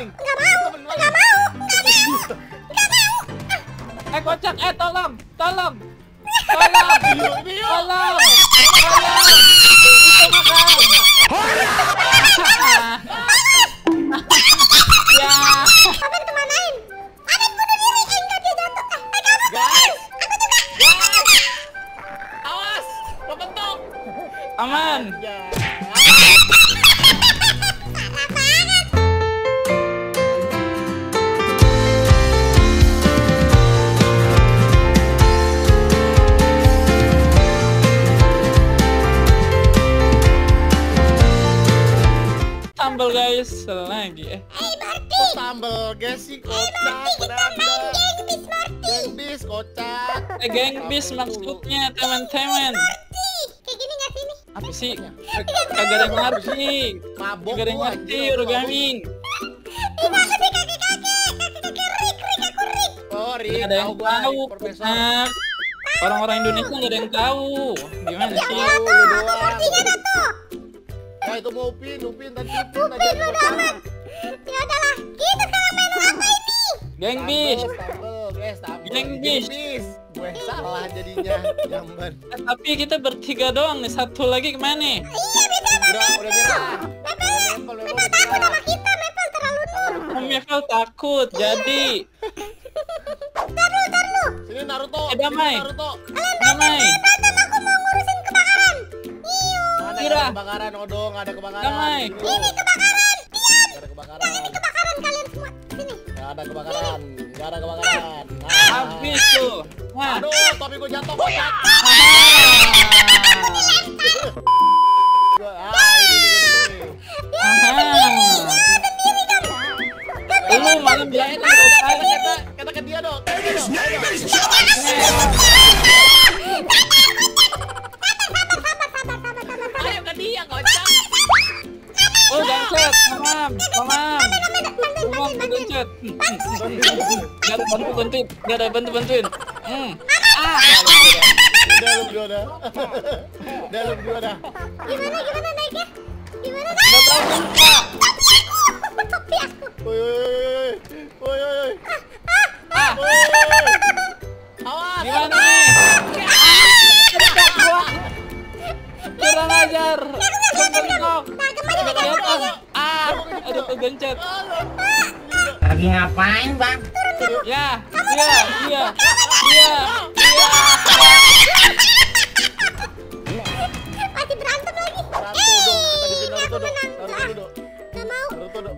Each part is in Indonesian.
Kocak, tolong. Tolong. Itu makan. Ya. Amin kemanain? Amin bunuh diri, enggak dia jatuh. Guys. Awas, kebentuk. Aman. Sambal guys, lagi. Sambal guys sih kocak. Geng bis kocak. Geng bis maksudnya teman-teman. Kayak gini nggak sih ini? Apa sih? Kagak ada yang ngerti. Mabok Kagak ada yang gua, ngerti anjir, Urugaming. Oh, Rik, Ada yang tahu, Profesor. Kocak. Orang-orang Indonesia nggak ada yang tahu. Gimana sih? Tahu lu doang. Ya itu mau Upin tadi Bodo amat. Ya udahlah, kita sekarang main apa ini? Geng bis. Sambel. Geng bis. Gue salah jadinya, jamban. Tapi kita bertiga doang nih. Satu lagi kemana? Iya bisa Udah nyerah. Mepel udah nyerah. kita Mepel terlalu nur. Mevel takut. Jadi Tar lu. Sini Naruto. damai. Sini Naruto. damai. Berantem, aku mau ngurusin kebakaran. Mana Kira. ada kebakaran, Odong, ada kebakaran. Damai. Sini. Ini kebakaran. Ada kebakaran. Kebakaran kalian semua. Sini. Gak ada kebakaran. Habis tuh. Nah. Aduh, topi gue jatuh kocak. Ini. Lu malam bilang Kata ke dia dong. Ayo ke dia kocak. Oh, gancet. Mamam, gancet. Gak ada bantuin. Udah lu berdua dah. Gimana naiknya? Gimana? Gak tahu Pak. Topi aku. Woi. Awas. Gimana nih? Dekat gua. Kurang ajar. Bengkok. Aduh kegencet. Lagi ngapain, Bang? Ya. Masih berantem lagi. Naruto dong. Gak mau. Naruto dong.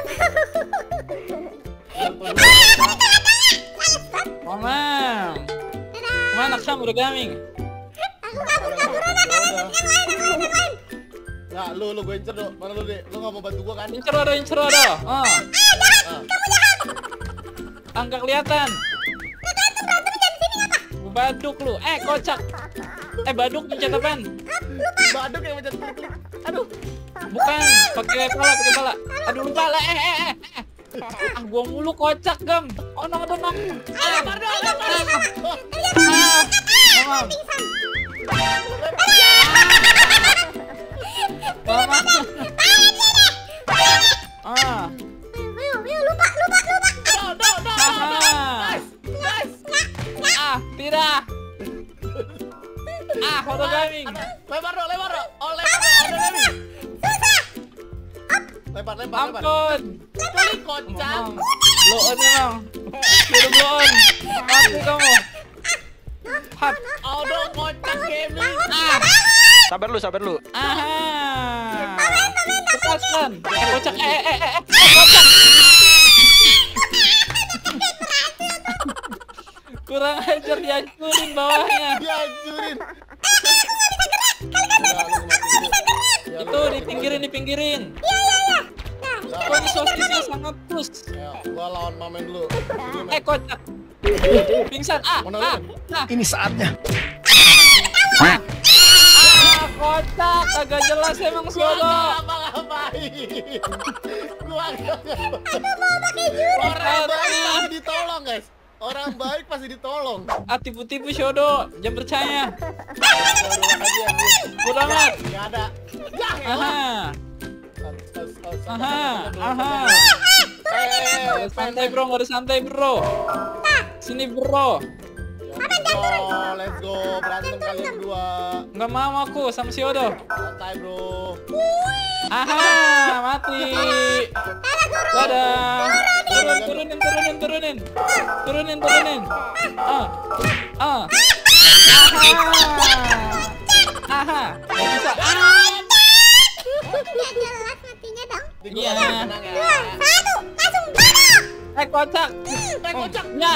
Mamam. Mana kamu udah gaming? Aku kabur-kaburan anak. Yang lain. Nah, lu gue incer dong. Mana lu, Dek? Lu gak mau bantu gua kan? Incer ada. Angka kelihatan. Baduk lu. Kocak. Baduk mencet apaan? Baduk yang macam klik-klik. Aduh. Bukan, pakai pala. Aduh lupa lah. Gua mulu kocak, Gam. Nong. Ayo, lupa. Tidak. Horor gaming. Lempar dong. Lempar. Ampun. Klik kocak. Blow on emang. Sudah blow on. Mati kamu. Hap. Odong kocak gaming. Sabar lu. Lepaskan. Kocak. Kocak. Kurang ajar dihancurin bawahnya. Itu dipinggirin. Kok ini sosisnya sangat plus. Gua lawan Mamen dulu. Kocak. Pingsan. Ini saatnya. Kocak. Kagak jelas emang Sodo. Orang baik pasti ditolong. Tipu-tipu Sodo. Jangan percaya. Bodoh amat. Gak ada. Aha. Harus santai bro, harus santai bro. Sini bro. Oh, let's go. Berantem kalian berdua. Nggak mau aku sama si Odo. Santai bro. Aha, mati. Dadah. Turunin. Aha. Aha. Nggak bisa. Nggak jelas matinya dong. Iya. Tenang ya. 2, 1, langsung bareng. Kocak. Kocak. Ya.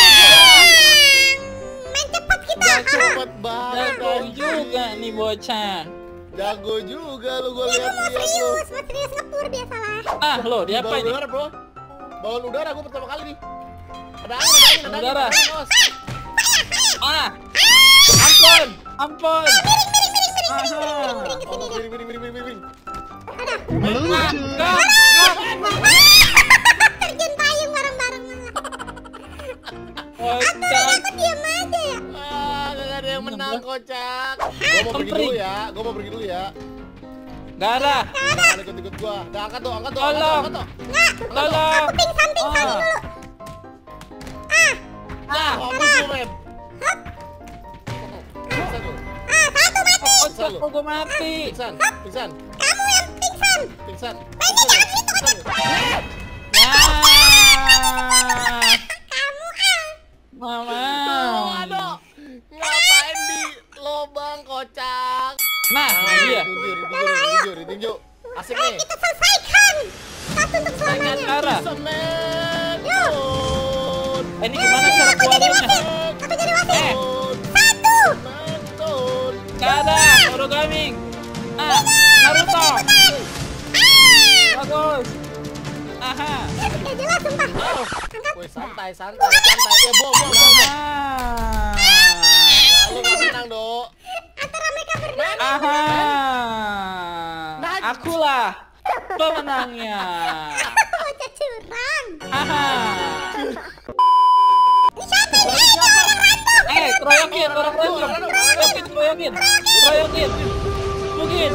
Main cepat kita. Gak cepet banget. Jago juga nih bocah. Jago juga lu, gue Mau lihat lu. serius ngepur biasalah. Lo diapain Balon nih? udara bro. Balon udara gue pertama kali nih. Ada angin. Udara. Awas. Ampun. Aha. Oh, miring. Gap. Terjun payung bareng-bareng malah. Kocak. Kok diam aja ya? Gak ada yang menang, kocak. Gue mau pergi dulu ya. Gak ada. Jangan ikut gua. Udah angkat tuh. Tolong. Tolong. Pingsan dulu. Mampus lu, men. Pingsan lu. 1 mati. Kocak kok gue mati. Pingsan. Kamu yang pingsan. Pingsan. Ya. Kamu Mama. Aduh. Ngapain di lobang, kocak? Nah, iya. Ditinju. Asik nih. kita selesaikan. Satu untuk selamanya. Cara. Semen. Ini gimana cara keluarinnya? Aku jadi wasit. 1. Gak ada. Origami. Naruto. Bagus. Aha. Gak jelas sumpah. Woi, santai. Ya, buang. Lu gak menang, Dok. Antara mereka berdua. Aha. Akulah pemenangnya. Bocah curang. Aha. Ini siapa? Keroyokin orang random. Keroyokin. Mungkin.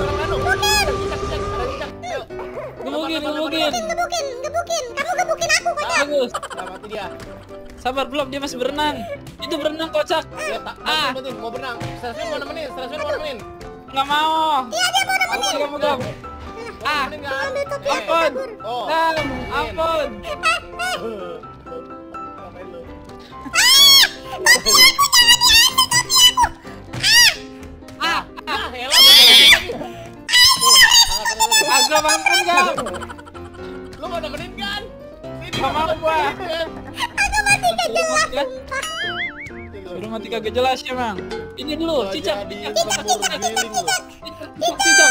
Gebukin. Gebukin. Kamu gebukin aku, kocak. Bagus. Udah mati dia. Sabar belum, dia masih berenang. Itu berenang kocak. Dia tak mau berenang. Stasiun mau nemenin. Nggak mau. Iya, dia mau nemenin. Kamu dong. Nemenin kan? Ambil topi aku Ampun. kabur. Oh. Ampun. Ngapain lu? Elah. Agak ampun gak? Lu mau nemenin kan? Nggak mau gua. Aku mati gak jelas, Ya. sumpah. Suruh mati kagak jelas ya bang. Ini dulu, cicak. Jadi lemur giling lu. Cicak.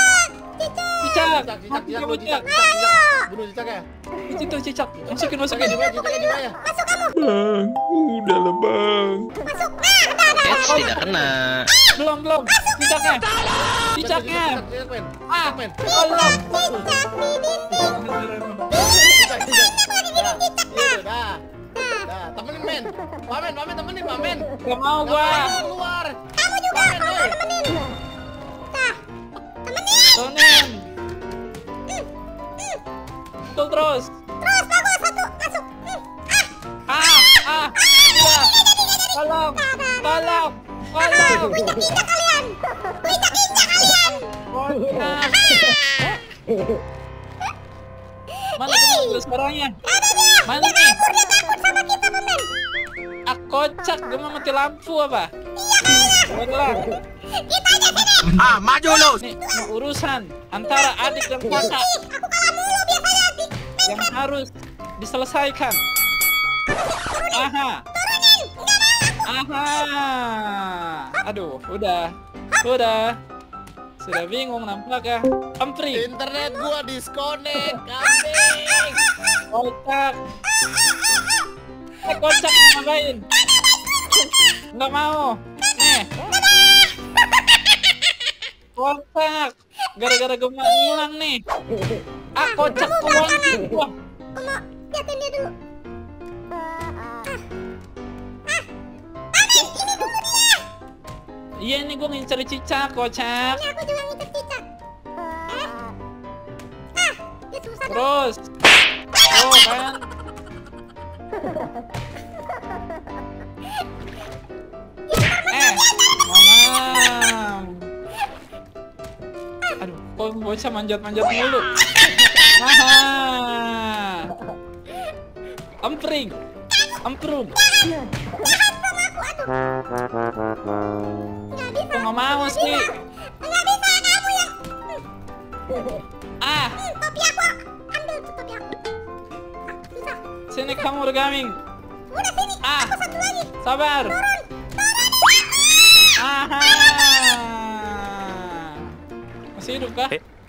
Cicak. Bunuh cicak ya? Itu cicak. Masukin. Cicaknya di bawah ya? Masuk kamu. Bang, udah lah bang. Masuk. Nah, ada. Tidak kena. Belum. Cicaknya. Cicak, men. Tolong. Cicak di dinding. Cicak. Dah. Temenin, men. Pamen, temenin, pamen. Gak mau gua. Keluar. Kamu juga. Pamen, Aku woi. nemenin. Nah, Tonen. Terus. terus bagus. 1. Masuk. Iya. Tolong. Injak kalian. Bocah. Mana tuh suaranya? Mana nih? Dia takut sama kita, Pamen. Kocak, gue mau mati lampu apa? Udah. Kita aja sini. Maju lu. Nih, urusan antara adik dan kakak Aku kalah mulu biasanya. yang harus diselesaikan. Aha. Aduh, udah. Sudah bingung nampak ya. Ampri. Internet gua disconnect, kambing. Kocak. Kocak mau ngapain? Nggak mau. Kocak. Gara-gara gue ngilang nih. Kocak uangin gua. Mau liatin dia dulu. Iya ini gue ngincer cicak, kocak. Ini aku juga ngincer cicak. Dia susah dong. Terus. Oh kan. bocah manjat-manjat mulu. Haha. Ampring. Amprung. Kok nggak mau sih? Nggak bisa kamu yang. Ah, Topi aku. Ambil tuh topi aku. Susah. sini kamu Origami. Udah sini. Ah, Aku satu lagi. sabar. Aha. Masih hidup kah?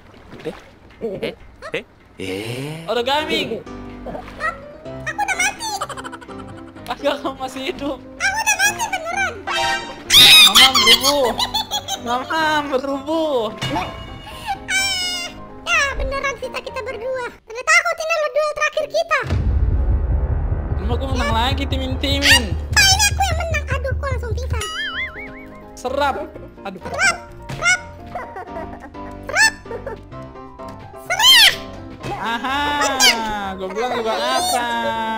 Origami. Aku udah mati. Agak kamu masih hidup. Aku udah mati beneran. Mama berubuh. Mama berubuh. Ya beneran sisa kita berdua. Ternyata aku tinggal duel terakhir kita. Cuma aku menang lagi timin-timin. Pak ini aku yang menang. Aduh kok langsung pingsan. Serap. Aduh. Aha. Gue bilang juga apa?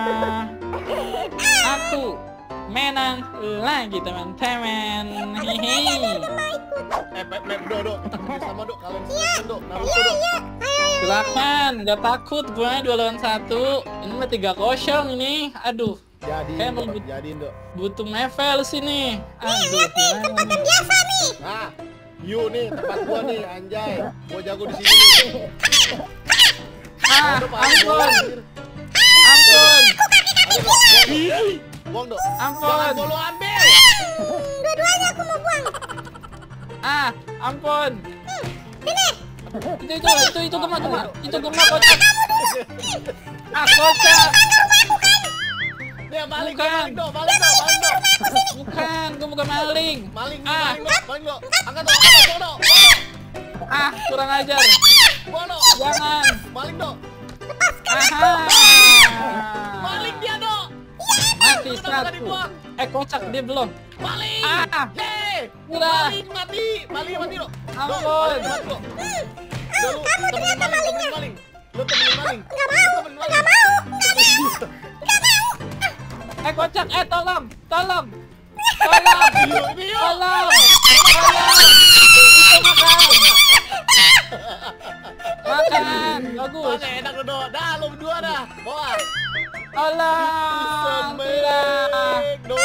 Aku menang lagi teman-teman. Hihi. Do, sama do, kalian semua do, Naruto do. Silakan, nggak takut gue 2 lawan 1. Ini mah 3-0 ini. Aduh, Jadiin Kayak do, jadiin do. butuh level sini. Aduh, Tempat gimana yang nih? biasa nih. Nah, you nih tempat gua nih, anjay. Gua jago di sini nih. Ah, Aduh, Pak, ampun, anjir. ampun, Aduh, do. Buang do. Jangan ampun. gua lu ambil. Dua-duanya aku mau buang. Ah, ampun. Sini. Itu gemak. Itu gemak kocak. Ah, kocak. Dia maling, Bukan. maling do. Bukan, gue bukan maling. Maling Ah, do. Angkat do. ah, kurang ajar. Buang do. Jangan. Maling do. Aha. Maling dia do. Mati Kenapa tadi satu. buang? Kocak dia belum. Maling. Ah. Hei. Udah. Maling mati. Maling mati do. Ampun. Maling mati do. Do, lu temenin maling. Lu temenin maling. Nggak mau. Nggak mau. Kocak, tolong. Ini yuk. Tolong. Itu makan. Bagus. Mana enak do. Dah lu berdua dah. Bawa. Tolong. Tidak. Semek do.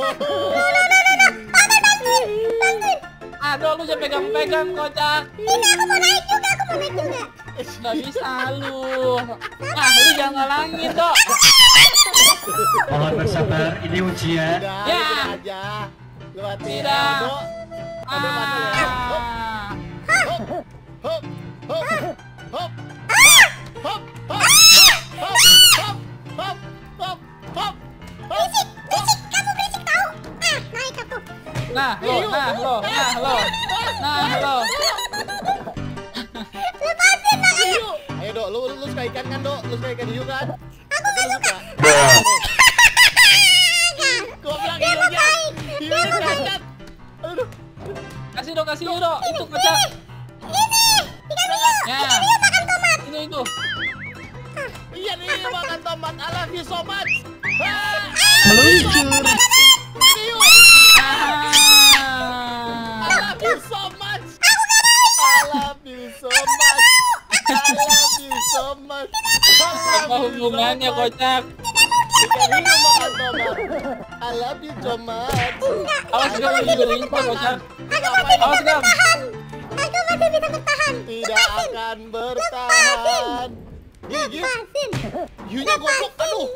Aduh, lu jangan pegang-pegang, kocak. Ini aku mau naik juga. Nggak bisa lu. Ah, lu jangan ngalangin, Dok. Mohon bersabar, ini ujian. Udah, Ya. udah aja. Lu hati Tidak. do. Ambil mata ya. Hop, Ah. hop, hop, hop, hop, hop, hop, hop, hop, hop, hop, hop, hop. Kamu berisik tahu. Naik aku. Nah, lo. Lepasin lah. Hiu. Ayo do, lu suka ikan kan do? Lu suka ikan hiu kan? Aku nggak suka. Gua bilang hiunya. Hiunya cacat. Aduh. Kasih dong. Itu kocak. Ini. Ikan hiu. Ya. Ikan hiu makan tomat. Itu. Iya nih makan tomat. I love you so much. Meluncur. Hiu. Ah. I love you so much. I love you so much. I love you so much. Apa hubungannya, kocak? Ikan hiu makan tomat. I love you so much. Awas gak lu juga info, kocak. Ngapain? Awas gak. Aku masih bisa bertahan. Tidak akan bertahan. Hiu. Lepasin. Hiunya goblok. Aduh.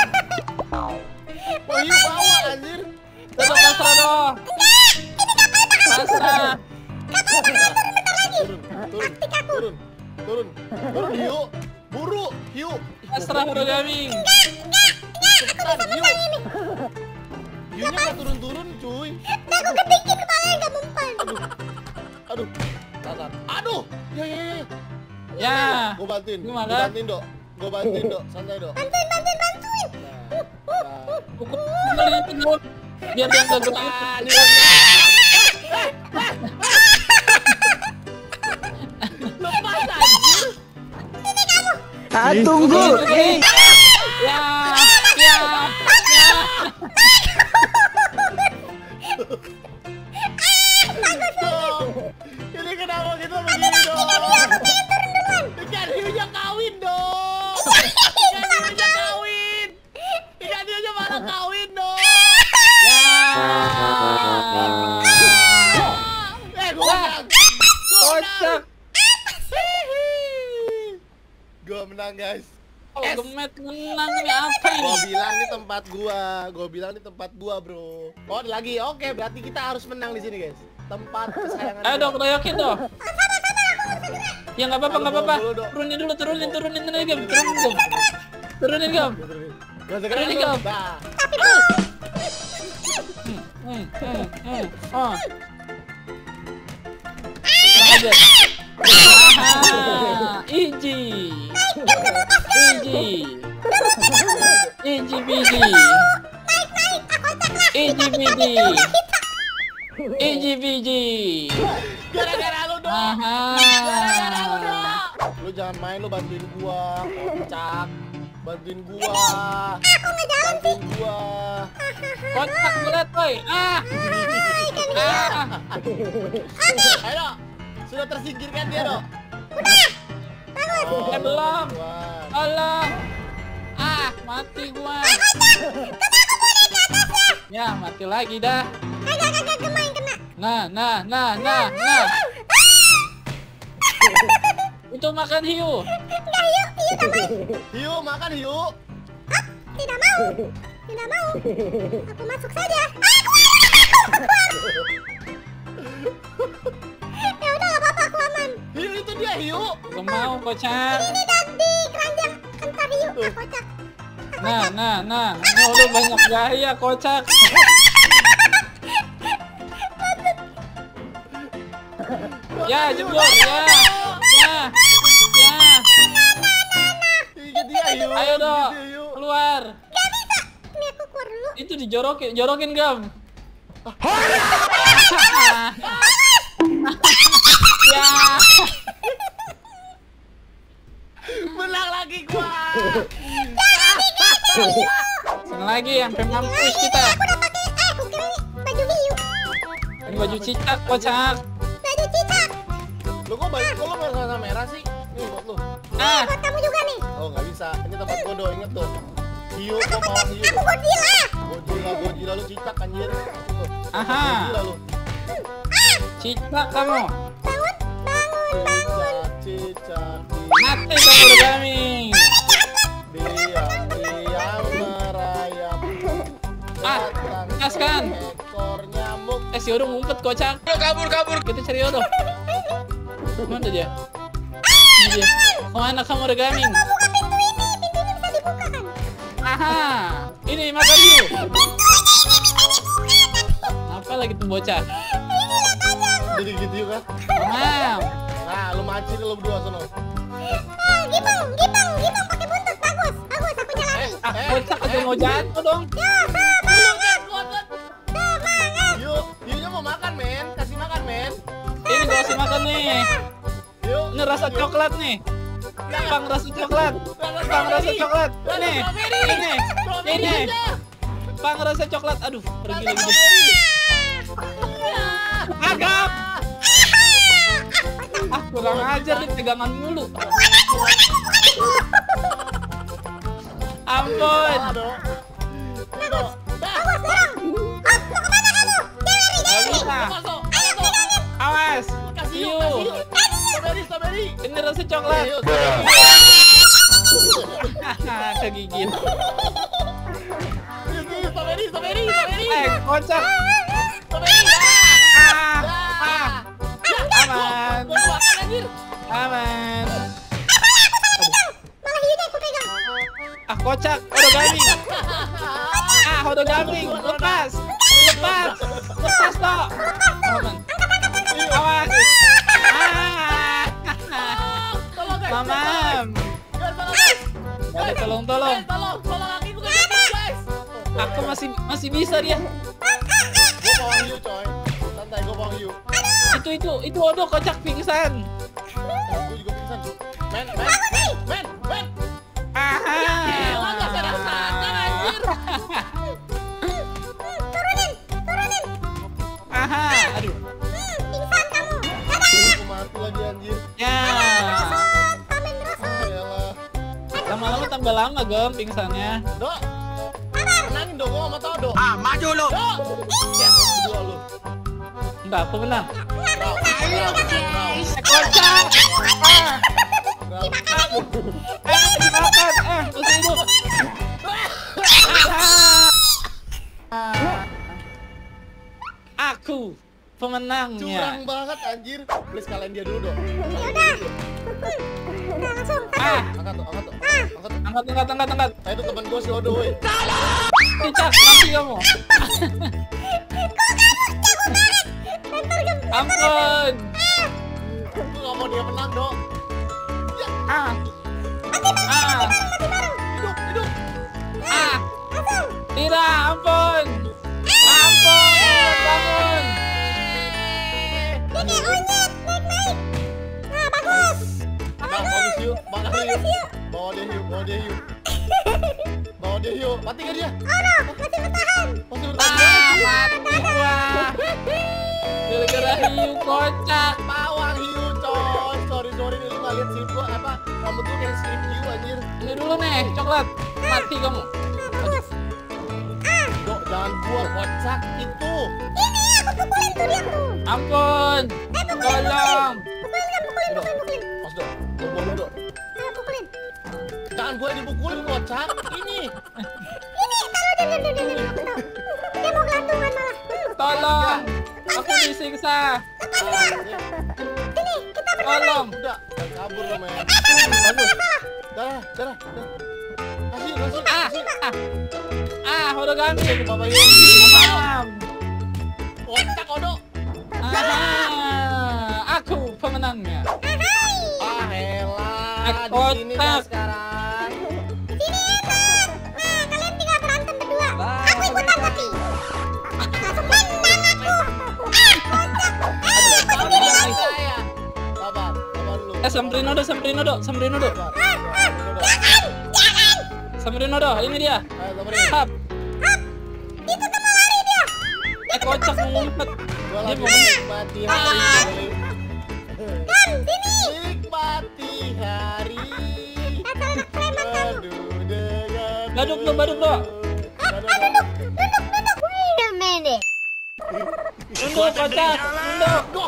Oh, hiu bawa anjir. Tetap pasrah dong. Pasrah. Turun hiu, buru hiu. Pasrah Origami. Cepetan hiu. Hiunya nggak turun cuy. Aku ketinggian kepalanya nggak mempan. Aduh, tatar. Aduh, ya. Ya. Gue bantuin, Gimana? Gue bantuin dok, santai dok. Bantuin. Nah, Pukul itu dulu. Biar dia nggak gerak. lepas anjir. Tunggu. Ya. Dok, ini kenapa kita begini dok? guys. Gemet menang ini apa ini? Gua bilang ini tempat gua, bro. Oh, ada lagi. Oke, berarti kita harus menang di sini, guys. Tempat kesayangan. Ayo dong, royokin dong. Ya nggak apa-apa, nggak apa-apa. Dulu, Dok. Turunin dulu, turunin Gam. Turunin Gam. Ini Gam. Nah, Oh. Aja. Iji. Iji biji. gara-gara lu, Dok. Gara-gara lu, Dok. Lu jangan main, lu bantuin gua. Kocak. Bantuin gua. Bantuin gua. Kocak berat, boy. Ayo, Dok. Sudah tersingkirkan dia, Dok. Belum. Allah. Mati gua. Ya, mati lagi dah. Kagak gemain kena. Nah. Itu makan hiu. Enggak, yuk tambahin. Hiu, makan hiu. Tidak mau. Aku masuk saja. Ya udah nggak apa-apa, aku aman. Hiu itu dia, hiu. Gak mau, Kocak. Ini di keranjang kentar hiu, kocak. Nah. Ini udah banyak gaya, Kocak. Ya, jebol, ya. Ini dia, hiu. Ayo, Dok. Ini dia, hiu. Keluar. Ini aku keluar dulu. Itu jorokin, Gam. Ya. Menang lagi gua. Sini lagi, sampai mampus kita. Aku udah pakai, aku kira ini baju hiu. Ini baju cicak, Kocak. Baju cicak. Lu kok nggak warna merah sih? Nih buat lu. Buat kamu juga nih. Oh, nggak bisa. Ini tempat kodo, inget tuh. Hiu, gua bawa hiu. Aku Godzilla. Godzilla lu cicak anjir. Tuh. Aha. Godzilla lu. Cicak kamu. Bangun. Cicak. Mati kamu, Origami. Diam merayap. Lepaskan. Ekor nyamuk. Si Odo ngumpet, Kocak. Kabur. Kita cari Odo. Mana dia? Ini dia. Kemana kamu, Origami? Buka pintu ini. Pintunya bisa dibuka kan? Aha. Ini makan hiu. Apa lagi tuh bocah? Jadi gitu juga. Mam. Nah, lu mancing lu berdua sono. Gipang pakai buntut. Bagus, aku nyalain. Kocak aja mau jatuh dong. Semangat. Hiunya mau makan, men. Kasih makan, men. Ini gua kasih makan nih. Hiu. Ini rasa coklat nih. Bang rasa coklat. Ini. Bang rasa coklat. Aduh, pergi lagi. Agap. Kurang ajar nih, pegangan mulu. Ampun. Gak bisa. Awas. Hiu. Strawberry. Ini rasa coklat. Kegigit. Strawberry. Kocak. Aman. Malah hiunya aku pegang. Kocak. Hodogami. Lepas toh. Aman. Awas. Mamam. Ada tolong. Tolong aku guys. Aku masih bisa dia. Gua bawa hiu, coy. Santai, gua bawa hiu. Itu Odo Kocak pingsan. Gua juga pingsan. Men. Aha. Turunin. Aha. Aduh. Pingsan kamu. Gua mati lagi anjir. Ya. Tamen merosot. Yalah. Lama-lama tambah lama Gem pingsannya. Dok. Menangin dong, gua mau tau, Dok. Maju lu. Dok. Yes, berdua lu. Enggak, aku menang. Bravo. Kocak. Dimakan. Masih hidup. Aku pemenangnya. Curang banget anjir. Please kalahin dia dulu dong. Yaudah. Udah langsung. Angkat tuh, angkat tuh. Angkat tuh. Angkat. Itu temen gue si Odo, woi. Cicak, mati kamu. Ampun. Gue gak mau dia menang, dong. Hidup. Tidak, ampun. Bangun. Dia kayak onyet, naik. Nah, bagus. Bagus yuk. Bawa dia yuk. Mati gak dia? Oh no, masih bertahan. Masih bertahan. Mati gua. Gara-gara hiu kocak. Pawang hiu, coy. Sorry nih lu gak liat slip gua apa? Rambut gua kayak slip hiu anjir. Ini dulu nih, coklat. Mati kamu. Bagus. Dok, jangan gua kocak itu. Ini aku pukulin tuh dia tuh. Ampun. Tolong. Pukulin. Mas Dok, gua buang dulu, Dok. Ayo pukulin. Jangan gua dipukulin kocak. Ini. Taruh dia. Dia mau gelantungan malah. Tolong. Aku disiksa. Sini, kita Tolong. Udah, jangan kabur lo, men. Aduh. Darah. Kasih. Udah ganti. Bapak hiu. Mam. Kocak, Odo. Aku pemenangnya. Elah, di sini dah sekarang. Sini enak. Nah, kalian tinggal berantem berdua. Aku ikutan tapi. Langsung menang aku. Saya. Sabar dulu. Samperin Odo. Samperin Odo, ini dia. Ayo, samperin. Hap. Itu tuh mau lari dia. Kocak mau ngumpet. Gua Dia lagi mau ngumpet. menikmati hari. Sini. Nikmati hari. Dasar anak preman kamu. Aduh, dengan Baduk lo. Duduk. Wait a minute. Nunduk, kocak. Nunduk.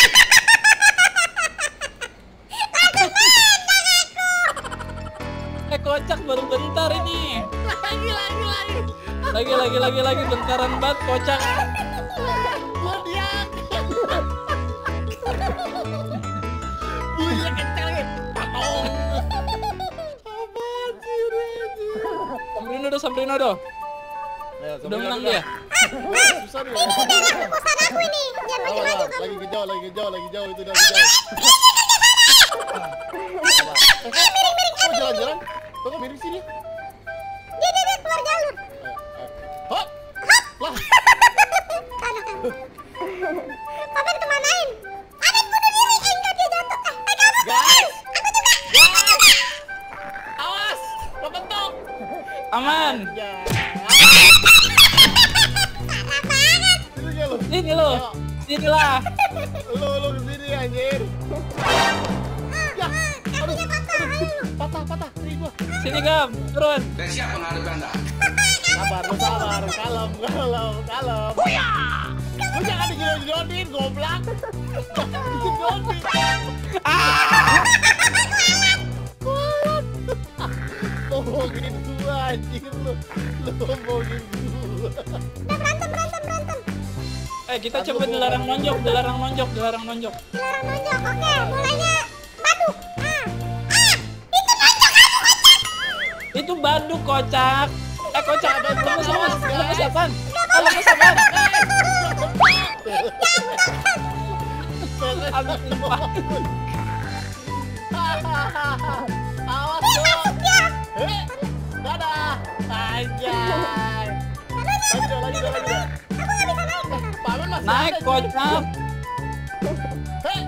Kocak baru bentar ini. Lagi bentaran banget kocak. Gua diak. Buya kencang ya. Patong. Apaan sih udah. Samperin Odo. Udah menang dia. Susah nih. Kosan aku ini. Jangan maju-maju kamu. Lagi jauh itu dari jauh. Kok jalan-jalan? Kok miring sini? Dia keluar jalur. Hop. Lah. Tanah kamu. Paman kemanain? Paman bunuh diri. Enggak, dia jatuh. Kamu Guys. Awas. Kebentuk. Aman. Ya. parah banget. Sini lo. Sinilah. Lu kesini anjir. Ya. Kakinya patah. Ayo. Patah. Sini gua. Sini Gam, turun. Dan siap menghadapi Anda? Sabar. Kalem. Lu jangan dijodohin, goblok. Dijodohin. Ngomongin gua anjir lu. Ngomongin gua. Udah berantem. Kita coba dilarang nonjok. Dilarang nonjok. Oke, mulainya baduk. Itu baduk kocak. Kocak. Lemes apaan? Abis lupa. Awas dong. Dadah. Anjay. Lagi dong. Aku nggak bisa naik. Paman masih Naik ada, kocak. Hei.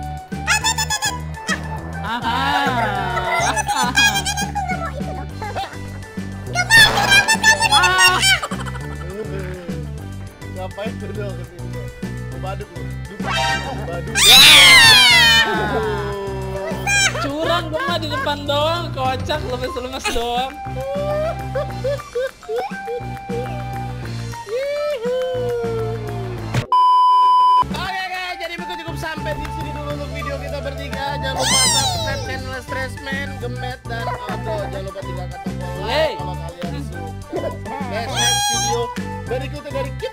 Ngapain tuh dong kesini? Baduk lu. Baduk. Curang gue mah di depan doang, kocak lemes doang. Oke guys, jadi begitu cukup sampai di sini dulu untuk video kita bertiga. Jangan lupa subscribe channel Stressman. Matt dan Aldo. Jangan lupa tinggalkan tombol Hey. like kalau kalian suka. Next video berikutnya dari kita.